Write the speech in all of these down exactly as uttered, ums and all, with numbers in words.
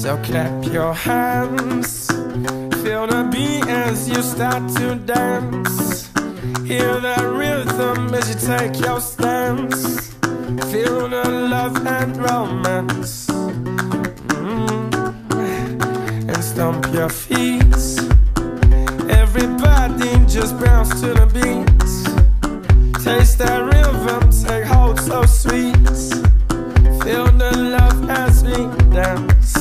So clap your hands, feel the beat as you start to dance. Hear the rhythm as you take your stance. Feel the love and romance. mm. And stomp your feet. Everybody just bounce to the beat. Taste that rhythm, take hold so sweet. Feel the love as we dance.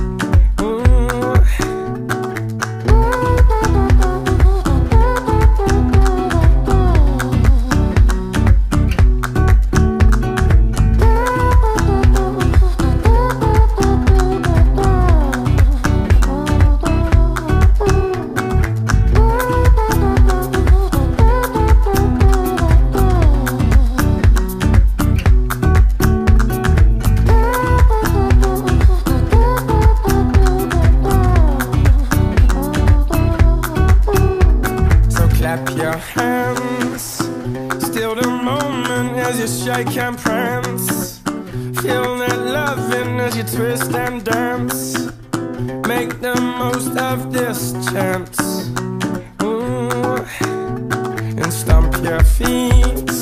Clap your hands, still the moment as you shake and prance. Feel that loving as you twist and dance. Make the most of this chance. Ooh. And stomp your feet.